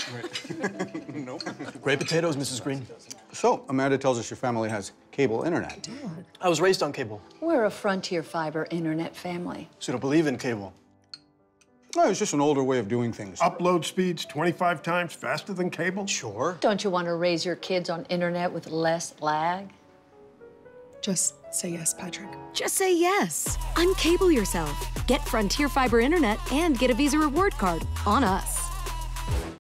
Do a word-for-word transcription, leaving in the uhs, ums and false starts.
Right. Nope. Great potatoes, Missus Green. So, Amanda tells us your family has cable internet. I was raised on cable. We're a Frontier Fiber internet family. So you don't believe in cable? No, it's just an older way of doing things. Upload speeds twenty-five times faster than cable? Sure. Don't you want to raise your kids on internet with less lag? Just say yes, Patrick. Just say yes. Uncable yourself. Get Frontier Fiber internet and get a Visa reward card on us.